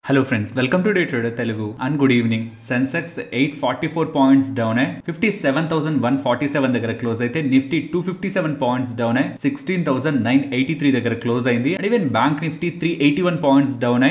Hello friends, welcome to Day Trader Telugu and good evening. Sensex 844 points down 57,147 దగ్గర close అయితే Nifty 257 points down 16,983 దగ్గర close అయింది. And even bank Nifty 381 points down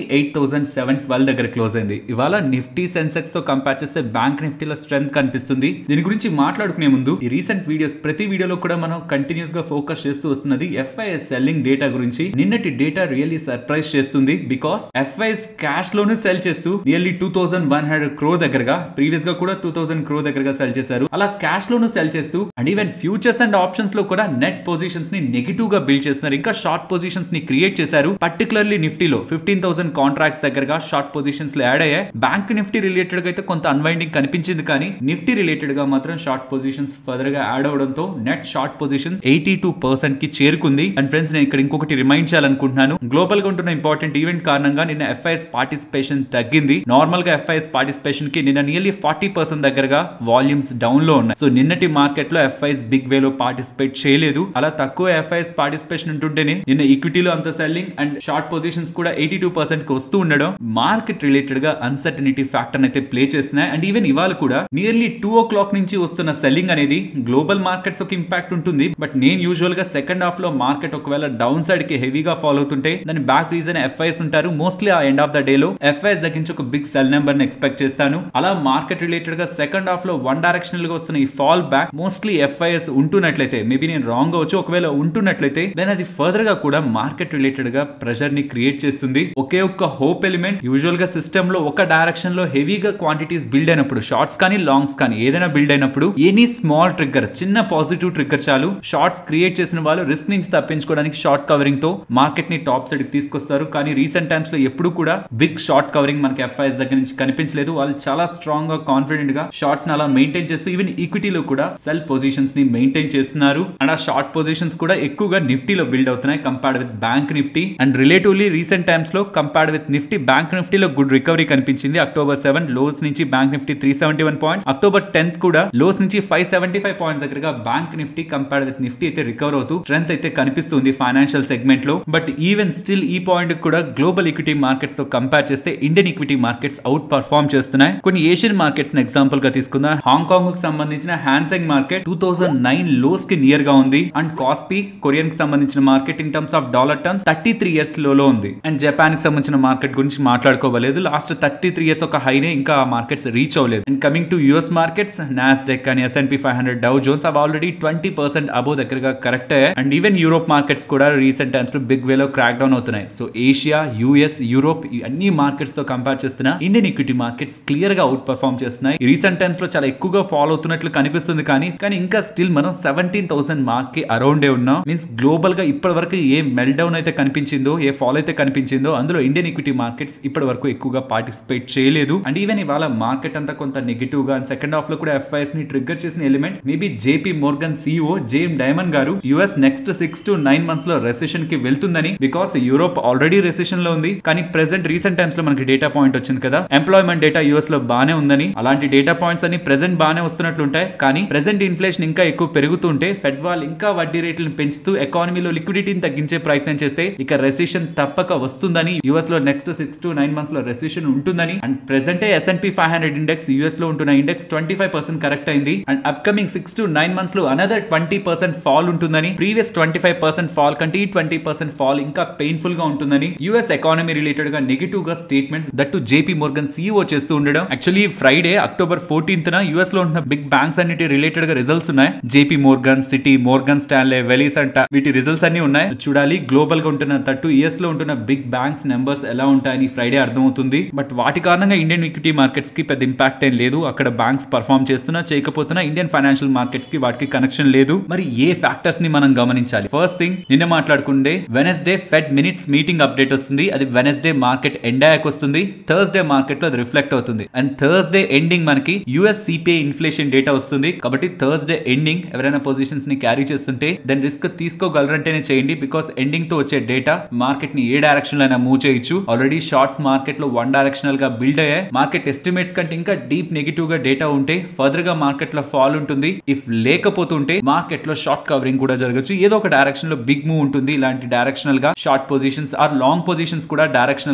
38,712 దగ్గర close అయింది. ఇవాళ Nifty Sensex తో compare చేస్తే బ్యాంక్ నిఫ్టీలో స్ట్రెంగ్త్ కనిపిస్తుంది. దీని గురించి మాట్లాడుకునే ముందు ఈ రీసెంట్ వీడియోస్ ప్రతి వీడియోలో కూడా మనం కంటిన్యూస్ గా ఫోకస్ చేస్తూ వస్తున్నది FIS సెల్లింగ్ డేటా గురించి. నిన్నటి డేటా రియల్లీ సర్ప్రైజ్ చేస్తుంది బికాస్ FIS క్యాష్ లోనే సెల్ చేస్తూ నియర్లీ 2,100 crore దగ్గరగా, ప్రీవియస్ గా కూడా 2,000 crore దగ్గరగా సెల్ చేశారు. అలా క్యాష్ లోను సెల్ చేస్తూ and even futures and options లో కూడా నెట్ పొజిషన్స్ ని నెగిటివ్ గా బిల్డ్ చేస్తున్నారు. ఇంకా షార్ట్ పొజిషన్స్ ని క్రియేట్ చేశారు. పర్టికులర్లీ నిఫ్టీలో 15,000 కాంట్రాక్ట్స్ దగ్గరగా షార్ట్ పొజిషన్స్ లో యాడ్ అయ్యాయి. బ్యాంక్ నిఫ్టీ రిలేటెడ్ గా అయితే కొంత అన్వైండింగ్ కనిపించింది, కానీ నిఫ్టీ రిలేటెడ్ గా మాత్రం షార్ట్ పొజిషన్స్ ఫర్దర్ గా యాడ్ అవడంతో నెట్ షార్ట్ పొజిషన్స్ 82% కి చేరుకుంది. అండ్ ఫ్రెండ్స్, నేను ఇక్కడ ఇంకొకటి రిమైండ్ చేయాలనుకుంటున్నాను. గ్లోబల్ గా ఉంటున్న ఇంపార్టెంట్ ఈవెంట్ కారణంగా నిన్న FIS పార్టిసిపేషన్ తగ్గింది. నార్మల్ గా FIS పార్టిసిపేషన్ కి నిన్న నియర్లీ 40% దగ్గరగా వాల్యూమ్స్ డౌన్ లో ఉన్నాయి. సో నిన్నటి మార్కెట్ లో FIS బిగ్ వే లో పార్టిసిపేట్ చేయలేదు. అలా తక్కువ FIS పార్టిసిపేషన్ ఉంటుంటేనే నిన్న ఈక్విటీలో అంత సెల్లింగ్ అండ్ షార్ట్ పొజిషన్స్ కూడా 82% కి వస్తూ ఉండడం మార్కెట్ రిలేటెడ్ గా అన్సర్టనిటీ ఫ్యాక్టర్ అయితే ప్లే చేస్తున్నాయి. అండ్ ఈవెన్ ఇవాళ కూడా నియర్లీ 2 o'clock నుంచి వస్తున్న సెల్లింగ్ అనేది గ్లోబల్ మార్కెట్స్ ఒక ఇంపాక్ట్ ఉంటుంది. బట్ నేను యూజువల్ గా సెకండ్ హాఫ్ లో మార్కెట్ ఒకవేళ డౌన్ సైడ్ కి హెవీగా ఫాలో అవుతుంటే దాని బ్యాక్ రీజన్ FIS ఉంటారు. మోస్ట్లీ ఆ ఎండ్ ఆఫ్ ద డే లో FIS దగ్గర నుంచి ఒక బిగ్ సెల్ నెంబర్ ని ఎక్స్పెక్ట్ చేస్తాను. అలా మార్కెట్ రిలేటెడ్ గా సెకండ్ హాఫ్ లో వన్ డైరెక్షనల్ గా వస్తున్న ఈ ఫాల్ బ్యాక్ మోస్ట్లీ FIS ఉంటున్నట్లయితే, మేబీ నేను రాంగ్ అవచ్చు, ఒకవేళ ఉంటున్నట్లయితే దెన్ అది ఫర్దర్ గా కూడా మార్కెట్ రిలేటెడ్ గా ప్రెషర్ ని క్రియేట్ చేస్తుంది. ఒకే ఒక్క హోప్ ఎలిమెంట్ యూజువల్ గా సిస్టమ్ లో ఒక డైరెక్షన్ లో హెవీగా క్వాంటిటీస్ బిల్డ్ అయినప్పుడు, షార్ట్స్ కానీ లాంగ్స్ కానీ ఏదైనా బిల్డ్ అయినప్పుడు ఎనీ స్మాల్ ట్రిగ్గర్, చిన్న పాజిటివ్ ట్రిగ్గర్ చాలు షార్ట్స్ క్రియేట్ చేసిన వాళ్ళు రిస్క్ నుంచి తప్పించుకోవడానికి షార్ట్ కవరింగ్ తో మార్కెట్ ని టాప్ సైడ్ కి తీసుకొస్తారు. కానీ రీసెంట్ టైమ్స్ లో ఎప్పుడు కూడా బిగ్ షార్ట్ కవరింగ్ మనకి FIS దగ్గర నుంచి కనిపించలేదు. వాళ్ళు చాలా స్ట్రాంగ్ గా కాన్ఫిడెంట్ గా షార్ట్స్ ని అలా మెయింటైన్ చేస్తూ ఈవెన్ ఈక్విటీలో కూడా సెల్ పొజిషన్స్ ని మెయింటైన్ చేస్తున్నారు. అండ్ ఆ షార్ట్ పొజిషన్స్ కూడా ఎక్కువగా నిఫ్టీలో బిల్డ్ అవుతున్నాయి compared with bank Nifty. And relatively recent times లో కంపేర్డ్ విత్ నిఫ్టీ, బ్యాంక్ నిఫ్టీలో గుడ్ రికవరీ కనిపించింది. October 7 లోస్ నుంచి bank Nifty 371 points, October 10th కూడా లోస్ నుంచి 575 పాయింట్స్ దగ్గరగా bank Nifty compared with Nifty అయితే రికవర్ అవుతూ స్ట్రెంత్ అయితే కనిపిస్తుంది ఫైనాన్షియల్ సెగ్మెంట్ లో. బట్ ఈవెన్ స్టిల్ ఈ పాయింట్ కూడా గ్లోబల్ ఈక్విటీ మార్కెట్స్ తో కంపేర్ చేస్తే Indian equity markets outperform చేస్తున్నాయి. కొన్ని ఏషియన్ మార్కెట్స్ ఎగ్జాంపుల్ గా తీసుకుందాం. హాంకాంగ్ కు సంబంధించిన హ్యాన్సెంగ్ మార్కెట్ 2009 లోస్ కి నియర్ గా ఉంది. అండ్ కాస్పీ కొరియన్ కి సంబంధించిన market in terms of dollar terms 33 years లో ఉంది. అండ్ జపాన్ కి సంబంధించిన మార్కెట్ గురించి మాట్లాడుకోవలేదు. లాస్ట్ 33 years ఒక హైనే ఇంకా ఆ మార్కెట్స్ రీచ్ అవ్వలేదు. And coming to US markets, Nasdaq కానీ S&P 500, డౌ జోన్స్ అవి ఆల్రెడీ 20% అబోవ్ దగ్గరగా కరెక్ట్ అయ్యాయి. అండ్ ఈవెన్ యూరోప్ మార్కెట్స్ కూడా రీసెంట్ టైమ్స్ లో బిగ్ వే లో క్రాక్ డౌన్ అవుతున్నాయి. సో ఏషియా, US, యూరోప్ అన్ని మార్కెట్స్ తో కంపేర్ చేస్తున్న ఇండియన్ ఈక్విటీ మార్కెట్స్ క్లియర్ గా అవుట్ పర్ఫార్మ్ చేస్తున్నాయి. రీసెంట్ టైమ్స్ లో చాలా ఎక్కువగా ఫాలో అవుతున్నట్లు కనిపిస్తుంది, కానీ ఇంకా స్టిల్ మనం 17,000 మార్క్ కి అరౌండ్ ఉన్నాం. మీన్స్ గ్లోబల్ గా ఇప్పటి వరకు ఏ మెల్ డౌన్ అయితే కనిపించిందో, ఏ ఫాల్ అయితే కనిపించిందో అందులో ఇండియన్ ఈక్విటీ మార్కెట్స్ ఇప్పటి వరకు ఎక్కువగా పార్టిసిపేట్ చేయలేదు. అండ్ ఈవెన్ ఇవాళ మార్కెట్ అంతా కొంత నెగిటివ్ గా, అండ్ సెకండ్ హాఫ్ లో కూడా FIS ని ట్రిగ్గర్ చేసిన element maybe JP Morgan CEO Jamie Dimon గారు US నెక్స్ట్ 6 to 9 months లో రెసెషన్ కి వెళ్తుందని, బికాస్ యూరోప్ ఆల్రెడీ రెసెషన్ లో ఉంది. కానీ ప్రెసెంట్ రీసెంట్ టైమ్స్ లో మనకి డేటా పాయింట్ వచ్చింది కదా, ఎంప్లాయ్మెంట్ డేటా US లో బానే ఉందని. అలాంటి డేటా పాయింట్స్ అన్ని ప్రెసెంట్ బానే వస్తున్నట్లుంటాయి, కానీ ప్రెసెంట్ ఇన్ఫ్లేషన్ ఇంకా ఎక్కువ పెరుగుతుంటే ఫెడ్ వాళ్ళు ఇంకా వడ్డీ రేట్లను పెంచుతూ ఎకానమీలో లిక్విడిటీని తగ్గించే ప్రయత్నం చేస్తే ఇక రెసెషన్ తప్పక వస్తుందని, US లో నెక్స్ట్ 6 to 9 months లో రెసెషన్ ఉంటుందని. And present S&P 500 index US లో ఉంటున్న ఇండెక్స్ 25% కరెక్ట్ అయింది. అండ్ అప్కమింగ్ 6 to 9 months లో అనదర్ 20% ఫాల్ ఉంటుందని, ప్రీవియస్ 25% ఫాల్ కంటే ఈ 20% ఫాల్ ఇంకా పెయిన్ఫుల్ గా ఉంటుందని US ఎకానమీ రిలేటెడ్ గా నెగిటివ్ గా statements that JP Morgan CEO చేస్తూ ఉండడం. Actually Friday October 14th US లో ఉన్న బిగ్ బ్యాంక్స్ అన్నిటి రిలేటెడ్ గా రిజల్ట్స్ ఉన్నాయి. JP Morgan, Citi, Morgan Stanley, Wells అంట వీటి రిజల్ట్స్ అన్ని ఉన్నాయి. చూడాలి గ్లోబల్ గా ఉంటున్న 30 years లో ఉంటున్న బిగ్ బ్యాంక్స్ నెంబర్స్ ఎలా ఉంటాయని ఫ్రైడే అర్థమవుతుంది. బట్ వాటి కారణంగా ఇండియన్ ఈక్విటీ మార్కెట్స్ కి పెద్ద ఇంపాక్ట్ ఏం లేదు. అక్కడ బ్యాంక్స్ పర్ఫార్మ్ చేస్తున్నా చేయకపోతున్నా ఇండియన్ ఫైనాన్షియల్ మార్కెట్స్ కి వాటికి కనెక్షన్ లేదు. మరి ఏ ఫ్యాక్టర్స్ ని మనం గమనించాలి? ఫస్ట్ థింగ్, నిన్న మాట్లాడుకుంటే Wednesday Fed minutes meeting update వస్తుంది. అది వెనస్డే మార్కెట్ ఎండ్ అయ్యాక వస్తుంది. థర్స్డే మార్కెట్ లో అది రిఫ్లెక్ట్ అవుతుంది. అండ్ థర్స్డే ఎండింగ్ మనకి US CPI ఇన్ఫ్లేషన్ డేటా వస్తుంది. కాబట్టి థర్స్డే ఎండింగ్ ఎవరైనా పొజిషన్స్ ని క్యారీ చేస్తుంటే దాని రిస్క్ తీసుకోగలరంటేనే చేయండి. బికాస్ ఎండింగ్ తో వచ్చే డేటా మార్కెట్ ని ఏ డైరెక్షన్ లో అయినా మూవ్ చేయొచ్చు. ఆల్రెడీ షార్ట్స్ మార్కెట్ లో వన్ డైరెక్షనల్ గా బిల్డ్ అయ్యాయి. మార్కెట్ ఎస్టిమేట్స్ కంటే ఇంకా డీప్ నెగిటివ్ గా డేటా ఉంటే ఫర్దర్ గా మార్కెట్ లో ఫాల్ ఉంటుంది. ఇఫ్ లేకపోతుంటే మార్కెట్ లో షార్ట్ కవరింగ్ కూడా జరగచ్చు. ఏదో ఒక డైరెక్షన్ లో బిగ్ మూవ్ ఉంటుంది. ఇలాంటి డైరెక్షనల్ గా short positions or long positions కూడా డైరెక్షనల్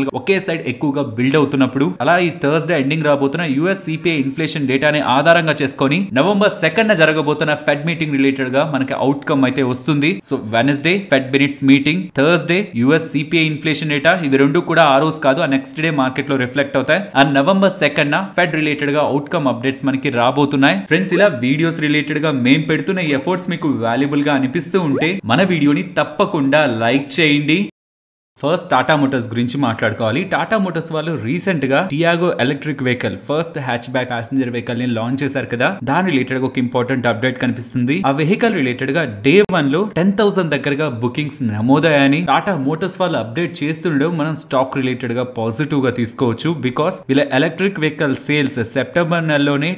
గా ఒకే సైడ్ ఎక్కువగా బిల్డ్ అవుతున్నప్పుడు అలా ఈ థర్స్డే ఎండింగ్ రాబోతున్న యుఎస్ సిపిఐ ఇన్ఫ్లేషన్ డేటాని ఆధారంగా చేసుకొని నవంబర్ 2న జరగబోతున్న ఫెడ్ మీటింగ్ రిలేటెడ్ గా మనకి అవుట్కమ్ అయితే వస్తుంది. So Wednesday Fed minutes meeting, Thursday US CPI inflation data, ఇవి రెండు కూడా ఆ రోజు కాదు, ఆ నెక్స్ట్ డే మార్కెట్ లో రిఫ్లెక్ట్ అవుతాయి. ఆ నవంబర్ 2న ఫెడ్ రిలేటెడ్ గా అవుట్కమ్ అప్డేట్స్ మనకి రాబోతున్నాయి. ఫ్రెండ్స్, ఇలా వీడియోస్ రిలేటెడ్ గా మేము పెడుతున్న ఎఫర్ట్స్ మీకు వాల్యుబుల్ గా అనిపిస్తూ ఉంటే మన వీడియోని తప్పకుండా లైక్ చేయండి. ఫస్ట్ టాటా మోటార్స్ గురించి మాట్లాడుకోవాలి. టాటా మోటార్స్ వాళ్ళు రీసెంట్ గా Tiago electric vehicle, first hatchback passenger vehicle ని లాంచ్ చేశారు కదా, దాని రిలేటెడ్ గా ఒక ఇంపార్టెంట్ అప్డేట్ కనిపిస్తుంది. ఆ వెహికల్ రిలేటెడ్ గా డే 1 లో 10,000 దగ్గరగా బుకింగ్స్ నమోదయ్యాయని టాటా మోటార్స్ వాళ్ళు అప్డేట్ చేస్తుండడం మనం స్టాక్ రిలేటెడ్ గా పాజిటివ్ గా తీసుకోవచ్చు. బికాస్ వీళ్ళ ఎలక్ట్రిక్ వెహికల్ సేల్స్ సెప్టెంబర్ నెలలోనే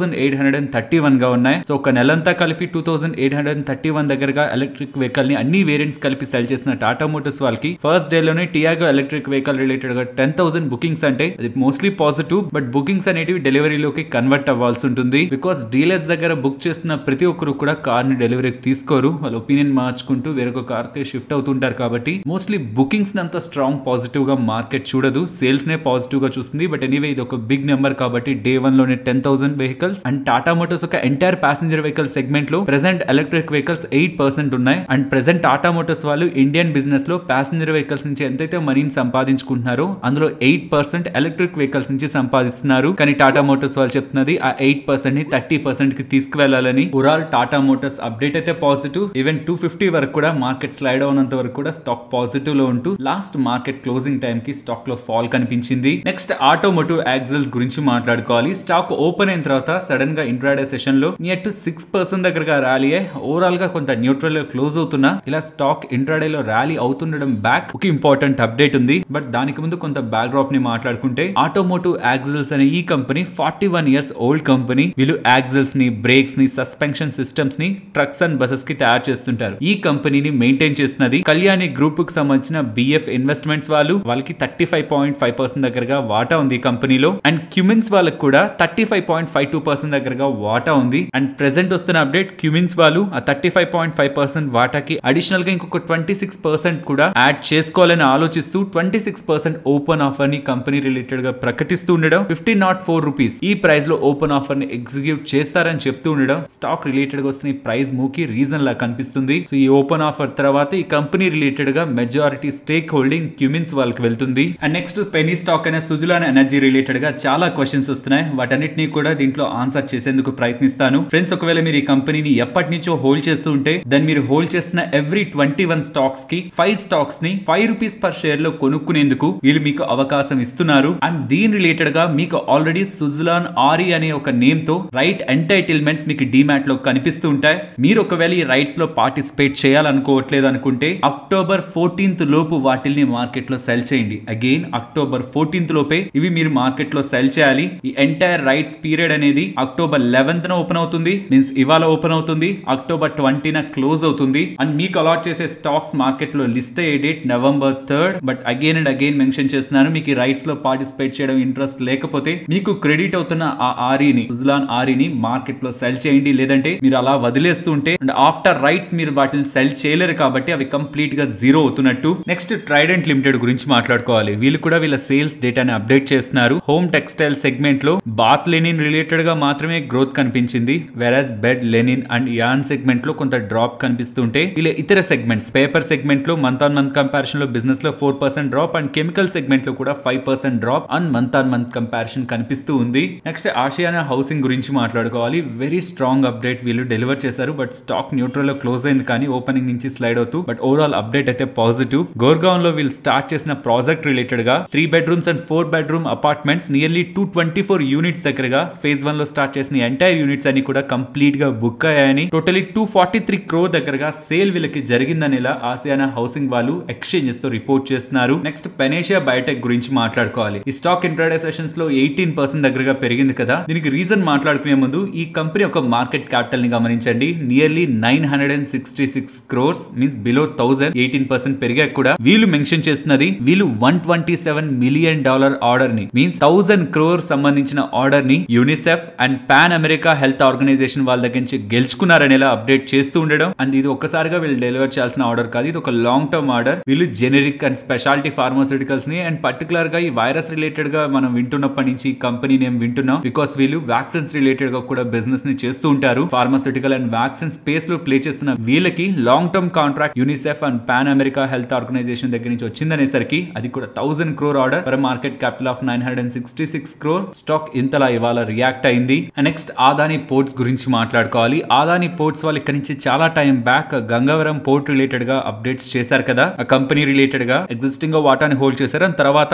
2,831 గా ఉన్నాయి. సో ఒక నెలంతా కలిపి 2,831 దగ్గరగా ఎలక్ట్రిక్ వెహికల్ ని అన్ని వేరియంట్స్ కలిపి సెల్ చేసిన టాటా మోటార్స్ వాళ్ళకి ఫస్ట్ డే లోనే టియాగో ఎలక్ట్రిక్ వెహికల్ రిలేటెడ్ గా 10,000 బుకింగ్స్ అంటే అది మోస్ట్లీ పాజిటివ్. బట్ బుకింగ్స్ అనేటివి డెలివరీలోకి కన్వర్ట్ అవ్వాల్సి ఉంటుంది. బికాస్ డీలర్స్ దగ్గర బుక్ చేస్తున్న ప్రతి ఒక్కరు కూడా కార్ ని డెలివరీకి తీసుకోరు, వాళ్ళ ఒపీనియన్ మార్చుకుంటూ వేరొక కార్ కి షిఫ్ట్ అవుతుంటారు. కాబట్టి మోస్ట్లీ బుకింగ్స్ అంత స్ట్రాంగ్ పాజిటివ్ గా మార్కెట్ చూడదు, సేల్స్ నే పాజిటివ్ గా చూస్తుంది. బట్ ఎనీవే ఇది ఒక బిగ్ నెంబర్ కాబట్టి డే 1 లోనే 10,000 వెహికల్స్. అండ్ టాటా మోటార్స్ ఒక ఎంటైర్ ప్యాసింజర్ వెహికల్ సెగ్మెంట్ లో ప్రెసెంట్ ఎలక్ట్రిక్ వెహికల్స్ 8% ఉన్నాయి. అండ్ ప్రెసెంట్ టాటా మోటార్స్ వాళ్ళు ఇండియన్ బిజినెస్ లో ప్యాసింజర్ వెహికల్స్ నుంచి ఎంతైతే మనీని సంపాదించుకుంటున్నారో అందులో 8% ఎలక్ట్రిక్ వెహికల్స్ నుంచి సంపాదిస్తున్నారు. కానీ టాటా మోటార్స్ వాళ్ళు చెప్తున్నది ఆ 8% ని 30% కి తీసుకువెళ్లాలని. ఓవరాల్ టాటా మోటార్స్ అప్డేట్ అయితే పాజిటివ్. ఈవెన్ 250 వరకు కూడా మార్కెట్ స్లైడ్ అవునంత వరకు కూడా స్టాక్ పాజిటివ్ లో ఉంటూ లాస్ట్ మార్కెట్ క్లోజింగ్ టైం కి స్టాక్ లో ఫాల్ కనిపించింది. నెక్స్ట్ ఆటోమోటివ్ యాక్సిల్స్ గురించి మాట్లాడుకోవాలి. స్టాక్ ఓపెన్ అయిన తర్వాత సడన్ గా ఇంట్రాడే సెషన్ లో నియర్ టు 6% దగ్గరగా ర్యాలీ ఓవరాల్ గా కొంత న్యూట్రల్ గా క్లోజ్ అవుతున్నా ఇలా స్టాక్ ఇంట్రాడే లో ర్యాలీ అవుతుండడం బ్యాక్ ఒక ఇంపార్టెంట్ అప్డేట్ ఉంది. బట్ దానికి ముందు కొంత బ్యాక్ డ్రాప్ ని మాట్లాడుకుంటే ఆటోమోటివ్ యాక్సిల్స్ అనే ఈ కంపెనీ 41 ఇయర్స్ ఓల్డ్ కంపెనీ. వీళ్ళు యాక్సిల్స్ ని, బ్రేక్స్ ని, సస్పెన్షన్ సిస్టమ్స్ ని ట్రక్స్ అండ్ బసెస్ కి తయారు చేస్తుంటారు. ఈ కంపెనీని మెయింటైన్ చేస్తున్నది కళ్యాణి గ్రూప్ కు సంబంధించిన బిఎఫ్ ఇన్వెస్ట్మెంట్స్ వాళ్ళకి 35.5% దగ్గరగా వాటా ఉంది ఈ కంపెనీలో. అండ్ క్యూమిన్స్ వాళ్ళకి కూడా 35.52% దగ్గరగా వాటా ఉంది. అండ్ ప్రెసెంట్ వస్తున్న అప్డేట్ క్యూమిన్స్ వాళ్ళు ఆ 35.5% వాటాకి అడిషనల్ గా ఇంకొక 26% కూడా యాడ్ చేసుకోవాలని ఆలోచిస్తూ 26% ఓపెన్ ఆఫర్ ని కంపెనీ రిలేటెడ్ గా ప్రకటిస్తూ ఉండడం, 1504 రూపీస్ ఈ ప్రైస్ లో ఓపెన్ ఆఫర్ ని ఎగ్జిక్యూట్ చేస్తారని చెప్తూ ఉండడం స్టాక్ రిలేటెడ్ గా వస్తున్న ప్రైస్ మూవ్ కి రీజన్ లా కనిపిస్తుంది. సో ఈ ఓపెన్ ఆఫర్ తర్వాత ఈ కంపెనీ రిలేటెడ్ గా మెజారిటీ స్టేక్ హోల్డింగ్ క్యూమిన్స్ వాళ్ళకి వెళ్తుంది. అండ్ నెక్స్ట్ పెనీ స్టాక్ అనే సుజలాన్ ఎనర్జీ రిలేటెడ్ గా చాలా క్వశ్చన్స్ వస్తున్నాయి. వాటన్నిటిని కూడా దీంట్లో ఆన్సర్ చేసేందుకు ప్రయత్నిస్తాను. ఫ్రెండ్స్, ఒకవేళ మీరు ఈ కంపెనీని ఎప్పటి నుంచో హోల్డ్ చేస్తూ ఉంటే దాన్ని మీరు హోల్డ్ చేస్తున్న ఎవ్రీ 21 స్టాక్స్ కి 5 స్టాక్స్ ని 5 రూపీస్ పర్ షేర్ లో కొనుక్కునేందుకు వీళ్ళు మీకు అవకాశం ఇస్తున్నారు. అండ్ దీని రిలేటెడ్ గా మీకు ఆల్రెడీ సుజలాన్ ఆరి అనే ఒక నేమ్ తో రైట్ ఎంటైటిల్మెంట్స్ మీకు డిమాట్ లో కనిపిస్తూ ఉంటాయి. మీరు ఒకవేళ ఈ రైట్స్ లో పార్టిసిపేట్ చేయాలనుకోవట్లేదు అనుకుంటే అక్టోబర్ 14th లోపు వాటిల్ని మార్కెట్ లో సెల్ చేయండి. అగైన్ అక్టోబర్ 14th లోపే ఇవి మీరు మార్కెట్ లో సెల్ చేయాలి. ఈ ఎంటైర్ రైట్స్ పీరియడ్ అనేది అక్టోబర్ 11th ఓపెన్ అవుతుంది, మీన్స్ ఇవాళ ఓపెన్ అవుతుంది, అక్టోబర్ 20న క్లోజ్ అవుతుంది. అండ్ మీకు అలాట్ చేసే స్టాక్స్ మార్కెట్ లో లిస్ట్ అయ్యే date November 3rd. But again and again mention చేస్తున్నాను, మీకు ఈ రైట్స్ లో పార్టిసిపేట్ చేయడం ఇంట్రెస్ట్ లేకపోతే మీకు క్రెడిట్ అవుతున్న ఆ ఆరిని, సుజలాన్ ఆరిని మార్కెట్ లో సెల్ చేయండి. లేదంటే మీరు అలా వదిలేస్తూ ఉంటే అండ్ ఆఫ్టర్ రైట్స్ మీరు వాటిని సెల్ చేయలేరు కాబట్టి అవి కంప్లీట్ గా జీరో అవుతున్నట్టు. నెక్స్ట్ ట్రైడెంట్ లిమిటెడ్ గురించి మాట్లాడుకోవాలి. వీళ్ళు కూడా వీళ్ళ సేల్స్ డేటాని అప్డేట్ చేస్తున్నారు. హోమ్ టెక్స్టైల్ సెగ్మెంట్ లో బాత్ లెనిన్ రిలేటెడ్ గా మాత్రమే గ్రోత్ కనిపించింది. Whereas bed linen and an segment లో కొంత డ్రాప్ కనిపిస్తుంటే వీళ్ళ ఇతర సెగ్మెంట్స్ పేపర్ సెగ్మెంట్ లో మంత్ ఆన్ మంత్ కంపారిజన్ లో బిజినెస్ లో 4% డ్రాప్ అండ్ కెమికల్ సెగ్మెంట్ లో కూడా 5% drop and month on month comparison కనిపిస్తూ ఉంది. నెక్స్ట్ ఆసియానా హౌసింగ్ గురించి మాట్లాడుకోవాలి. వెరీ స్ట్రాంగ్ అప్డేట్ వీళ్ళు డెలివర్ చేశారు. బట్ స్టాక్ న్యూట్రల్ లో క్లోజ్ అయింది కానీ ఓపెనింగ్ నుంచి స్లైడ్ అవుతూ. బట్ ఓవరాల్ అప్డేట్ అయితే పాజిటివ్. గోర్గాన్ లో వీళ్ళు స్టార్ట్ చేసిన ప్రాజెక్ట్ రిలేటెడ్ గా 3 bedrooms and 4 bedroom apartments nearly 224 units దగ్గరగా ఫేజ్ 1 లో స్టార్ట్ చేసిన ఎంటైర్ యూనిట్స్ అన్ని కూడా కంప్లీట్ గా బుక్ అయ్యాయని, టోటలీ 243 crore దగ్గరగా సేల్ వీళ్ళకి జరిగిందని ఇలా ఆసియానా హౌసింగ్ వాళ్ళు ఎక్స్చేంజెస్ తో రిపోర్ట్ చేస్తున్నారు. నెక్స్ట్ పెనేషియా బయోటెక్ గురించి మాట్లాడుకోవాలి. ఈ స్టాక్ ఇంట్రాడే సెషన్స్ లో 18% దగ్గరగా పెరిగింది కదా, దీనికి రీజన్ మాట్లాడుకునే ముందు ఈ కంపెనీ ఒక మార్కెట్ క్యాపిటల్ ని గమనించండి. నియర్లీ 966 crores మీన్స్ బిలో 1000, 18% పెరిగాక కూడా వీళ్ళు మెన్షన్ చేస్తున్నది వీళ్ళు $127 million ఆర్డర్ ని మీన్స్ 1000 crore సంబంధించిన ఆర్డర్ ని UNICEF and Pan America health organization వాళ్ళ దగ్గర నుంచి గెలుచుకున్నారనేలా అప్డేట్ చేస్తూ ఉండడం. అండ్ ఇది ఒక్కసారిగా వీళ్ళు డెలివర్ చేయాల్సిన ఆర్డర్ కాదు, ఇది ఒక లాంగ్ టర్మ్ ఆర్డర్. వీళ్ళు జెనరిక్ అండ్ స్పెషాలిటీ ఫార్మాస్యూటికల్స్ ని అండ్ పర్టికులర్ గా ఈ వైరస్ రిలేటెడ్ గా మనం వింటున్నప్పటి నుంచి కంపెనీ నేమ్ వింటున్నాం. బికాస్ వీళ్ళు వ్యాక్సిన్స్ రిలేటెడ్ గా కూడా బిజినెస్ ని చేస్తూ ఉంటారు. ఫార్మాస్యూటికల్ అండ్ వ్యాక్సిన్ స్పేస్ లో ప్లే చేస్తున్న వీళ్ళకి long term contract UNICEF and Pan America health organization దగ్గర నుంచి వచ్చిందనేసరికి అది కూడా 1000 crore order for market capital of 966 crore. Stock ఇంతలా ఇవాళ రియాక్ట్ అయింది. నెక్స్ట్ ఆదాని పోర్ట్స్ గురించి మాట్లాడుకోవాలి. ఆదాని పోర్ట్స్ వాళ్ళు ఇక్కడ నుంచి చాలా time back Gangavaram port related గా అప్డేట్స్ చేశారు కదా. ఆ కంపెనీ రిలేటెడ్ గా ఎగ్జిస్టింగ్ గా వాటాని హోల్డ్ చేశారు. అండ్ తర్వాత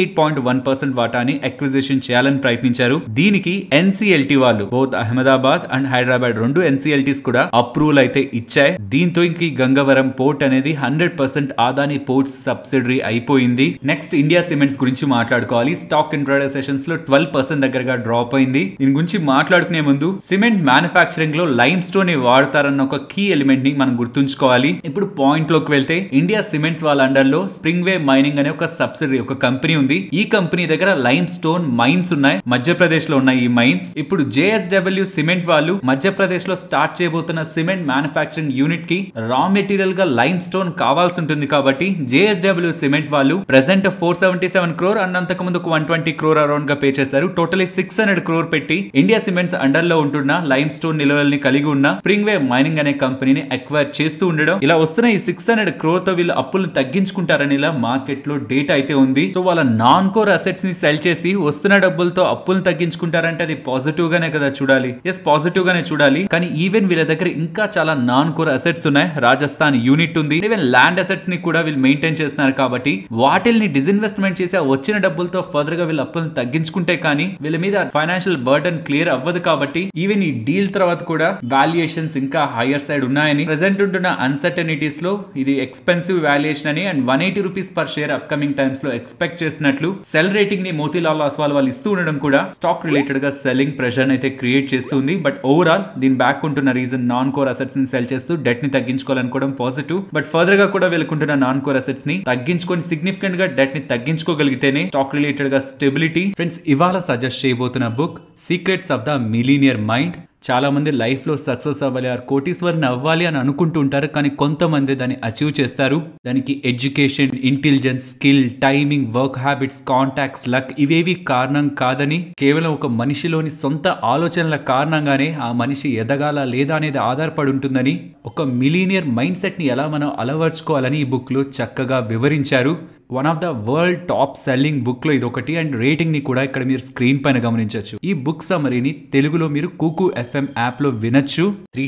58.1% వాటాని అక్విజిషన్ చేయాలని ప్రయత్నించారు. దీనికి ఎన్సిఎల్టీ వాళ్ళు బోత్ అహ్మదాబాద్ అండ్ హైదరాబాద్ రెండు ఎన్సిఎల్టీస్ కూడా అప్రూవల్ అయితే ఇచ్చాయి. దీంతో ఇంక ఈ గంగవరం పోర్ట్ అనేది 100% ఆదాని పోర్ట్స్ సబ్సిడరీ అయిపోయింది. నెక్స్ట్ ఇండియా సిమెంట్స్ గురించి మాట్లాడుకోవాలి. స్టాక్ ఇంట్రాడే సెషన్స్ లో 12% దగ్గరగా డ్రాప్ అయింది. దీని గురించి మాట్లాడుకునే ముందు సిమెంట్ మ్యానుఫాక్చరింగ్ లో లైమ్ స్టోన్ ని వాడతారన్న ఒక కీ ఎలిమెంట్ ని మనం గుర్తుంచుకోవాలి. ఇప్పుడు పాయింట్ లోకి వెళ్తే ఇండియా సిమెంట్స్ వాళ్ళ అండర్ లో స్ప్రింగ్ వే మైనింగ్ అనే ఒక సబ్సిడరీ ఒక కంపెనీ ఉంది. ఈ కంపెనీ దగ్గర లైమ్ స్టోన్ మైన్స్ ఉన్నాయి. మధ్యప్రదేశ్ లో ఉన్నాయి ఈ మైన్స్. ఇప్పుడు జేఎస్డబ్ల్యూ సిమెంట్ వాళ్ళు మధ్యప్రదేశ్ లో స్టార్ట్ చేయబోతున్న సిమెంట్ మ్యానుఫాక్చరింగ్ యూనిట్ కి రా మెటీరియల్ గా లైమ్ స్టోన్ కావాల్సి ఉంటుంది. కాబట్టి జేఎస్డబ్ల్యూ సిమెంట్ వాళ్ళు ప్రెసెంట్ 477 crore అండ్ అంతకు ముందు 120 crore అరౌండ్ గా పే చేశారు. టోటలీ 600 crore పెట్టి ఇండియా సిమెంట్స్ అండర్ లో ఉంటున్న లైమ్ స్టోన్ నిల్వల్ని కలిగి ఉన్న స్ప్రింగ్ వే మైనింగ్ అనే కంపెనీని అక్వైర్ చేస్తూ ఉండడం. ఇలా వస్తున్న ఈ 600 crore తో వీళ్ళు అప్పులను తగ్గించుకుంటారని ఇలా మార్కెట్ లో డేటా అయితే ఉంది. సో వాళ్ళ నాన్ కోర్ అసెట్స్ ని సెల్ చేసి వస్తున్న డబ్బులతో అప్పులను తగ్గించుకుంటారంటే అది పాజిటివ్ గానే కదా చూడాలి. ఎస్, పాజిటివ్ గానే చూడాలి. కానీ ఈవెన్ వీళ్ళ దగ్గర ఇంకా చాలా నాన్ కోర్ అసెట్స్ ఉన్నాయి. రాజస్థాన్ యూనిట్ ఉంది. ఈవెన్ ల్యాండ్ అసెట్స్ ని కూడా వీళ్ళు మెయింటైన్ చేస్తున్నారు. కాబట్టి వాటిల్ని డిస్ఇన్వెస్ట్మెంట్ చేసి వచ్చిన డబ్బులతో ఫర్దర్ గా వీళ్ళు అప్పులను తగ్గించుకుంటే కానీ వీళ్ళ మీద ఫైనాన్షియల్ బర్డన్ క్లియర్ అవ్వదు. కాబట్టి ఈవెన్ ఈ డీల్ తర్వాత కూడా వాల్యుయేషన్స్ ఇంకా హైయర్ సైడ్ ఉన్నాయని, ప్రెసెంట్ ఉంటున్న అన్సర్టనిటీస్ లో ఇది ఎక్స్పెన్సివ్ వాల్యుయేషన్ అని and 180 rupees per share upcoming times లో ఎక్స్పెక్ట్ చేసినట్లు సెల్ రేటింగ్ ని మోతీలాల్ ఒస్వాల్ వాళ్ళు ఇస్తూ ఉండడం కూడా స్టాక్ రిలేటెడ్ గా సెల్లింగ్ ప్రెషర్ అయితే క్రియేట్ చేస్తుంది. బట్ ఓవరాల్ దీని బ్యాక్ ఉంటున్న రీజన్ నాన్ కోర్ అసెట్స్ ని సెల్ చేస్తూ డెట్ ని తగ్గించుకోవాలనుకోవడం పాజిటివ్. బట్ ఫర్దర్ గా కూడా వీళ్ళకుంటున్న నాన్ కోర్ అసెట్స్ ని తగ్గించుకొని సిగ్నిఫికెంట్ గా డెట్ ని తగ్గించుకోగలిగితేనే స్టాక్ రిలేటెడ్ గా స్టెబిలిటీ. ఫ్రెండ్స్, ఇవాళ సజెస్ట్ చేయబోతున్న book secrets of the millionaire mind. చాలా మంది లైఫ్ లో సక్సెస్ అవ్వాలి, కోటీశ్వరిని అవ్వాలి అని అనుకుంటూ ఉంటారు. కానీ కొంతమంది దాన్ని అచీవ్ చేస్తారు. దానికి education, intelligence, skill, timing, work habits, contacts, luck ఇవేవి కారణం కాదని, కేవలం ఒక మనిషిలోని సొంత ఆలోచనల కారణంగానే ఆ మనిషి ఎదగాల లేదా అనేది ఆధారపడి ఉంటుందని, ఒక మిలీనియర్ మైండ్ సెట్ ని ఎలా మనం అలవర్చుకోవాలని ఈ బుక్ లో చక్కగా వివరించారు. One of the world top selling book లో ఇది ఒకటి. అండ్ రేటింగ్ ని కూడా ఇక్కడ మీరు స్క్రీన్ పైన గమనించవచ్చు. ఈ బుక్ సమరీని తెలుగులో మీరు కుకు FM యాప్ లో వినొచ్చు.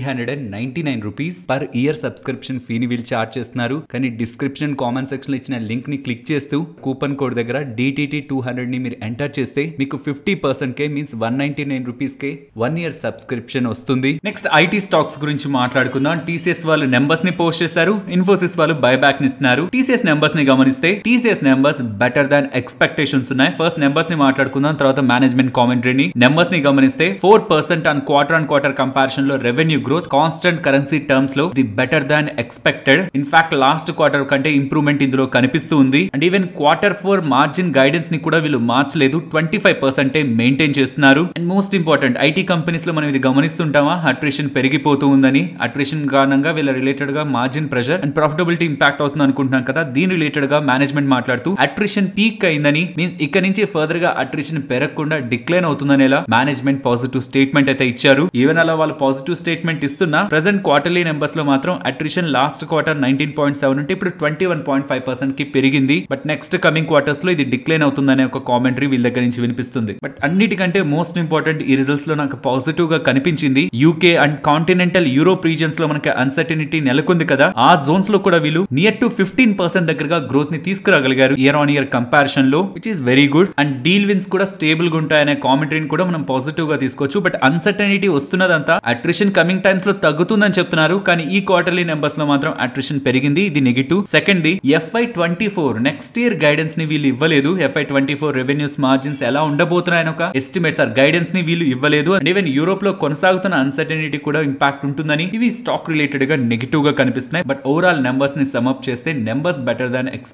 399 rupees పర్ ఇయర్ సబ్స్క్రిప్షన్ ఫీని వీళ్ళు చార్జ్ చేస్తున్నారు. కానీ డిస్క్రిప్షన్ కామెంట్ సెక్షన్ లో ఇచ్చిన లింక్ ని క్లిక్ చేస్తూ కూపన్ కోడ్ దగ్గర DTT200 ని మీరు ఎంటర్ చేస్తే మీకు 50% కే మీన్స్ 199 rupees కే 1 year సబ్స్క్రిప్షన్ వస్తుంది. నెక్స్ట్ ఐటీ స్టాక్స్ గురించి మాట్లాడుకుందాం. టీసీఎస్ వాళ్ళు నెంబర్స్ ని పోస్ట్ చేశారు. ఇన్ఫోసిస్ వాళ్ళు బైబ్యాక్ ని ఇస్తున్నారు. టీసీఎస్ నెంబర్స్ ని గమనిస్తే TCS numbers better than expectations ఉన్నాయి. ఫస్ట్ నెంబర్స్ ని మాట్లాడుకుందాం, తర్వాత మేనేజ్మెంట్ కామెంటరీని. నెంబర్స్ ని గమనిస్తే 4% ఆన్ క్వార్టర్ కంపారిజన్ లో revenue growth constant currency terms లో the better than expected. In fact last quarter కంటే ఇంప్రూవ్మెంట్ ఇందులో కనిపిస్తూ ఉంది. And even Q4 margin guidance ని కూడా వీళ్ళు మార్చలేదు, 25% మెయింటైన్ చేస్తున్నారు. And most important, IT companies లో మనం ఇది గమనిస్తుంటామా, అట్రిషన్ పెరిగిపోతూ ఉందని. అట్రిషన్ కారణంగా వీళ్ళ రిలేటెడ్ గా margin pressure and profitability impact అవుతుంది అనుకుంటున్నాం కదా. దీని రిలేటెడ్ గా మేనేజ్మెంట్ మాట్లాడుతూ అట్రిషన్ పీక్ అయిందని, మీన్స్ ఇక్కడ నుంచి ఫర్దర్ గా అట్రిషన్ పెరగకుండా డిక్లైన్ అవుతుందనేలా మేనేజ్మెంట్ పాజిటివ్ స్టేట్మెంట్ అయితే ఇచ్చారు. ఈవెన్ అలా వాళ్ళు పాజిటివ్ స్టేట్మెంట్ ఇస్తున్నా ప్రెసెంట్ క్వార్టర్లీ నెంబర్స్ లో మాత్రం అట్రిషన్ లాస్ట్ క్వార్టర్ 19.7 ఉంటే ఇప్పుడు 21.5% కి పెరిగింది. బట్ నెక్స్ట్ కమింగ్ క్వార్టర్స్ లో ఇది డిక్లైన్ అవుతుందనే ఒక కామెంటరీ వీళ్ళ దగ్గర నుంచి వినిపిస్తుంది. బట్ అన్నిటికంటే మోస్ట్ ఇంపార్టెంట్ ఈ రిజల్ట్స్ లో నాకు పాజిటివ్ గా కనిపించింది UK and continental Europe regions లో మనకి అన్సర్టనిటీ నెలకొంది కదా, ఆ జోన్స్ లో కూడా వీళ్ళు నియర్ టు 15% దగ్గరగా గ్రోత్ ని తీసుకురాగలిగారు ఇయర్ ఆన్ ఇయర్ కంపారిజన్ లో, which is very good. And deal wins కూడా స్టేబుల్ గా ఉంటాయనే కామెంటరీని కూడా మనం పాజిటివ్ గా తీసుకోవచ్చు. బట్ అన్సర్టనిటీ వస్తున్నదంతా అట్రిషన్ కమింగ్ టైమ్స్ లో తగ్గుతుందని చెప్తున్నారు. కానీ ఈ క్వార్టర్లీ నెంబర్స్ లో మాత్రం అట్రిషన్ పెరిగింది, ఇది negative. Second the FY24 next year guidance ని వీళ్ళు ఇవ్వలేదు. FY24 రెవెన్యూస్ మార్జిన్స్ ఎలా ఉండబోతున్నాయని ఒక ఎస్టిమేట్స్ ఆర్ గైడెన్స్ ని వీళ్ళు ఇవ్వలేదు. అండ్ ఈవెన్ యూరోప్ లో కొనసాగుతున్న అన్సర్టనిటీ కూడా ఇంపాక్ట్ ఉంటుందని ఇవి స్టాక్ రిలేటెడ్ గా నెగిటివ్ గా కనిపిస్తున్నాయి. బట్ ఓవరాల్ నెంబర్స్ ని సమ్అప్ చేస్తే నెంబర్స్ బెటర్ దాన్ ఎక్స్పెక్టెడ్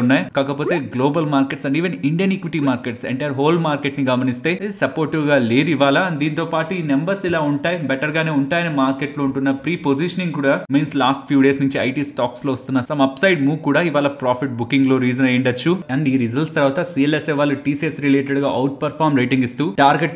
ఉన్నాయి. కాకపోతే global markets and even Indian equity markets entire whole market ని గమనిస్తే సపోర్టివ్ గా లేదు ఇవాళ. దీంతో పాటు ఈ నెంబర్స్ ఇలా ఉంటాయి, బెటర్ గానే ఉంటాయని మార్కెట్ లో ఉంటున్న ప్రీ పొజిషనింగ్ కూడా మీన్స్ లాస్ట్ ఫ్యూ డేస్ నుంచి ఐటీ స్టాక్స్ లో వస్తున్న సమ్ అప్ సైడ్ మూవ్ కూడా ఇవాళ ప్రాఫిట్ బుకింగ్ లో రీజన్ అయ్యిండొచ్చు. అండ్ ఈ రిజల్ట్స్ తర్వాత సిఎల్ఎస్ఏ వాళ్ళు టీసీఎస్ రిలేటెడ్ గా అవుట్ పర్ఫార్మ్ రేటింగ్ ఇస్తూ టార్గెట్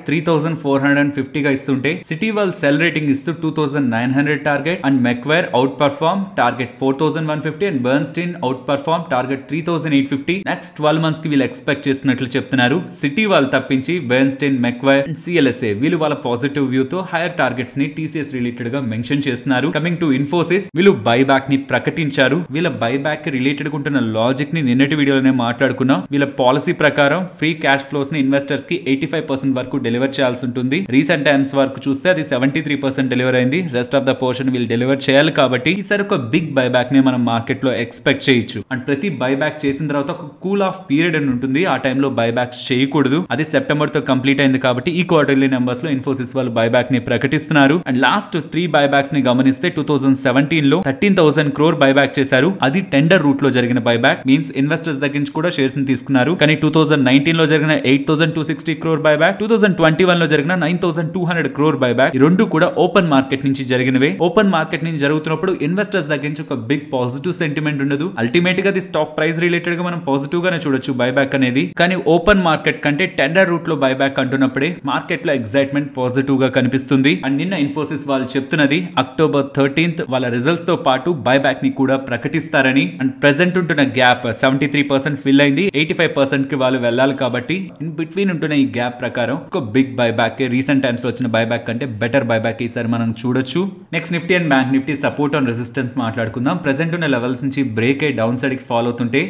3450 గా ఇస్తుంటే సిటీ వాళ్ళు సెల్ రేటింగ్ ఇస్తూ 2900 target and Macquarie outperform target 4150 and Bernstein outperform target 3850. Next 12 months కి వీళ్ళు ఎక్స్పెక్ట్ చేస్తున్నట్లు చెప్తున్నారు. సిటీ వాళ్ళు తప్పించి బర్న్స్టీన్, మెక్వైర్ అండ్ సిఎల్ఎస్ఏ వీళ్ళు వాళ్ళ పాజిటివ్ వ్యూ తో హైయర్ టార్గెట్స్ ని టీసీఎస్ రిలేటెడ్ గా మెన్షన్ చేస్తున్నారు. కమింగ్ టు ఇన్ఫోసిస్, వీళ్ళు బైబ్యాక్ ని ప్రకటించారు. వీళ్ళ బైబ్యాక్ కి రిలేటెడ్ ఉంటున్న లాజిక్ ని నిన్నటి వీడియోలోనే మాట్లాడుకున్నాం. వీళ్ళ పాలసీ ప్రకారం ఫ్రీ క్యాష్ ఫ్లోస్ ని ఇన్వెస్టర్స్ కి 85% వరకు డెలివర్ చేయాల్సి ఉంటుంది. రీసెంట్ టైమ్స్ వరకు చూస్తే అది 73% డెలివర్ అయింది. రెస్ట్ ఆఫ్ ద పోర్షన్ వీళ్ళు డెలివర్ చేయాలి. కాబట్టి ఈసారి ఒక బిగ్ బైబ్యాక్ ని మనం మార్కెట్ లో ఎక్స్పెక్ట్ చేయొచ్చు. అండ్ ప్రతి బైబ్యాక్ చేసిన తర్వాత ఒక కూల్ ఆఫ్ పీరియడ్ అని ఉంటుంది. ఆ టైంలో బైబ్యాక్స్ చేయకూడదు. అది సెప్టెంబర్ తో కంప్లీట్ అయింది కాబట్టి ఈ క్వార్టర్లీ నెంబర్స్ లో ఇన్ఫోసిస్ వాళ్ళు బైబ్యాక్ ని ప్రకటిస్తున్నారు. అండ్ లాస్ట్ 3 బైబ్యాక్స్ ని గమనిస్తే 2017 లో 13,000 crore బైబ్యాక్ చేశారు. అది టెండర్ రూట్ లో జరిగిన బైబ్యాక్, మీన్స్ ఇన్వెస్టర్స్ దగ్గర నుంచి కూడా షేర్స్ ని తీసుకున్నారు. కానీ 2019 లో జరిగిన 8,260 crore బైబ్యాక్, 2021 లో జరిగిన 9,200 crore బైబ్యాక్, ఈ రెండు కూడా ఓపెన్ మార్కెట్ నుంచి జరిగినవే. ఓపెన్ మార్కెట్ నుంచి జరుగుతున్నప్పుడు ఇన్వెస్టర్స్ దగ్గర నుంచి ఒక బిగ్ పాజిటివ్ సెంటిమెంట్ ఉండదు. అల్టిమేట్ గా అది స్టాక్ ప్రైస్ రిలేటెడ్ గా మనం పాజిటివ్ గానే చూడొచ్చు బైబ్యాక్ అనేది. కానీ ఓపెన్ మార్కెట్ కంటే టెండర్ రూట్ లో బైబ్యాక్ అంటున్నప్పుడే మార్కెట్ లో ఎక్సైట్మెంట్ పాజిటివ్ గా కనిపిస్తుంది. అండ్ నిన్న ఇన్ఫోసిస్ వాళ్ళు చెప్తున్నది October 13th వాళ్ళ రిజల్ట్స్ తో పాటు బైబ్యాక్ ని కూడా ప్రకటిస్తారని. అండ్ ప్రెసెంట్ ఉంటున్న గ్యాప్ 73% ఫిల్ అయింది. 85% కి వాళ్ళు వెళ్ళాలి. కాబట్టి ఇన్ బిట్వీన్ ఉంటున్న ఈ గ్యాప్ ప్రకారం ఒక బిగ్ బైబ్యాక్ రీసెంట్ టైమ్స్ లో వచ్చిన బైబ్యాక్ కంటే బెటర్ బైబ్యాక్ ఈసారి మనం చూడొచ్చు. Next Nifty and bank Nifty support and resistance మాట్లాడుకుందాం. ప్రెసెంట్ ఉన్న లెవెల్స్ నుంచి బ్రేక్ అయ్యి డౌన్ సైడ్ కి ఫాలో అవుతుంటే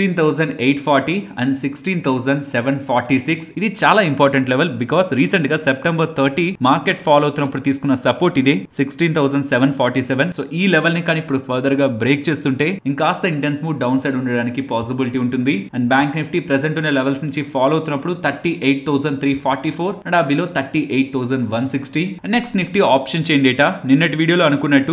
16,840 అండ్ 16,746 ఇది చాలా ఇంపార్టెంట్ లెవెల్. బికాస్ రీసెంట్ గా September 30 మార్కెట్ ఫాలో అవుతున్నప్పుడు తీసుకున్న సపోర్ట్ ఇదే 16,747. సో ఈ లెవెల్ ని కానీ ఇప్పుడు ఫర్దర్ గా బ్రేక్ చేస్తుంటే ఇంకాస్త ఇంటెన్స్ మూవ్ డౌన్ సైడ్ ఉండడానికి పాసిబిలిటీ ఉంటుంది. అండ్ బ్యాంక్ నిఫ్టీ ప్రెసెంట్ ఉన్న లెవెల్స్ నుంచి ఫాలో అవుతున్నప్పుడు 38,344 అండ్ ఆ below 38,160. Next Nifty option chain data నిన్నటి వీడియోలో అనుకున్నట్టు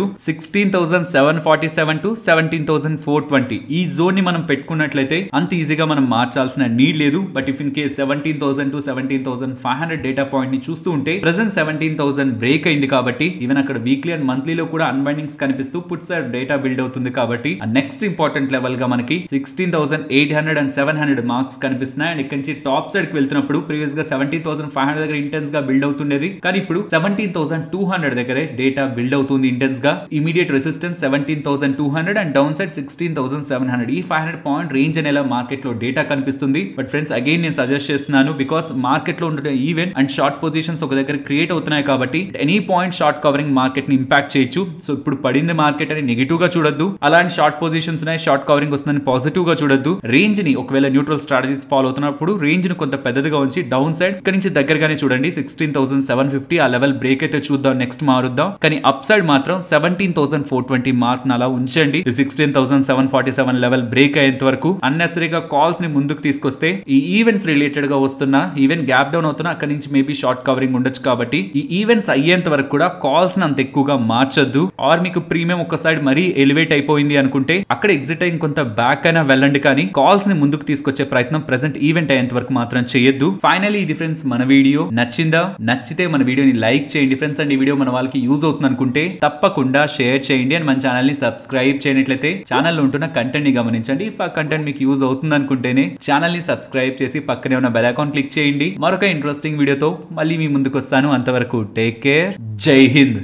16,747 టు 17,420 ఈ జోన్ ని మనం పెట్టుకున్నట్లయితే అంత ఈజీగా మనం మార్చాల్సిన నీడ్ లేదు. But if in case 17,000 to 17,500 data point ని చూస్తూ ఉంటే ప్రెసెంట్ 17,000 బ్రేక్ అయింది. కాబట్టి ఈవెన్ అక్కడ వీక్లీ అండ్ మంత్లీలో కూడా అన్బైండింగ్స్ కనిపిస్తూ పుట్ సైడ్ డేటా బిల్డ్ అవుతుంది. కాబట్టి నెక్స్ట్ ఇంపార్టెంట్ లెవెల్ గా మనకి 16,800 అండ్ 700 మార్క్స్ కనిపిస్తున్నాయి. అండ్ ఇక్కడ నుంచి టాప్ సైడ్ కి వెళ్తున్నప్పుడు ప్రీవియస్ గా 17,500 దగ్గర ఇంటెన్స్ గా బిల్డ్ అవుతుండేది. కానీ ఇప్పుడు 17,200 దగ్గరే డేటా బిల్డ్ అవుతుంది ఇంటెన్స్ గా. Immediate resistance 17,200 and downside 16,700. ఈ 500 పాయింట్ రేంజ్ అనేలా మార్కెట్ లో డేటా కనిపిస్తుంది. బట్ ఫ్రెండ్స్ అగైన్ నేను సజెస్ట్ చేస్తున్నాను బికాస్ మార్కెట్ లో ఉండే ఈవెంట్ అండ్ షార్ట్ పొజిషన్స్ ఒక దగ్గర క్రియేట్ అవుతున్నాయి. కాబట్టి any point short covering market ని ఇంపాక్ట్ చేయొచ్చు. సో ఇప్పుడు పడింది మార్కెట్ అని నెగిటివ్ గా చూడొద్దు. అలాంటి షార్ట్ పొజిషన్స్ ఉన్నాయి, షార్ట్ కవరింగ్ వస్తుందని పాజిటివ్ గా చూడొద్దు. రేంజ్ ని ఒకవేళ న్యూట్రల్ స్ట్రాటజీస్ ఫాలో అవుతున్నప్పుడు రేంజ్ ని కొంత పెద్దదిగా ఉంచి డౌన్ సైడ్ ఇక్కడ నుంచి దగ్గరగానే చూడండి 16,750 ఆ లెవెల్ బ్రేక్ అయితే చూద్దాం, నెక్స్ట్ మారుద్దాం. కానీ అప్ సైడ్ మాత్రం 17,420 మార్క్ అలా ఉంచండి. 16,747 లెవెల్ బ్రేక్ అయ్యేంత వరకు అన్నెసరీగా కాల్స్ ని ముందుకు తీసుకొస్తే ఈ ఈవెంట్స్ రిలేటెడ్ గా వస్తున్నా ఈవెన్ గ్యాప్ డౌన్ అవుతున్నా అక్కడ నుంచి మేబీ షార్ట్ కవరింగ్ ఉండొచ్చు. కాబట్టి ఈ ఈవెంట్స్ అయ్యేంత వరకు కూడా కాల్స్ ని అంత ఎక్కువగా మార్చొద్దు. ఆర్ మీకు ప్రీమియం ఒక సైడ్ మరీ ఎలివేట్ అయిపోయింది అనుకుంటే అక్కడ ఎగ్జిట్ అయ్యి కొంత బ్యాక్ అయినా వెళ్ళండి. కానీ కాల్స్ ని ముందుకు తీసుకొచ్చే ప్రయత్నం ప్రెసెంట్ ఈవెంట్ అయ్యేంత వరకు మాత్రం చేయొద్దు. ఫైనల్లీ ఇది ఫ్రెండ్స్ మన వీడియో నచ్చిందా? నచ్చితే మన వీడియోని లైక్ చేయండి ఫ్రెండ్స్. అండ్ ఈ వీడియో మన వాళ్ళకి యూజ్ అవుతుంది అనుకుంటే తప్పకుండా షేర్ చేయండి. అండ్ మన ఛానల్ ని సబ్స్క్రైబ్ చేయనట్లయితే ఛానల్ లో ఉంటున్న కంటెంట్ ని గమనించండి. ఇఫ్ ఆ కంటెంట్ మీకు యూజ్ అవుతుంది అనుకుంటేనే ఛానల్ ని సబ్స్క్రైబ్ చేసి పక్కనే ఉన్న బెల్ ఐకాన్ క్లిక్ చేయండి. మరొక ఇంట్రెస్టింగ్ వీడియోతో మళ్ళీ మీ ముందుకు వస్తాను. అంతవరకు టేక్ కేర్. జై హింద్.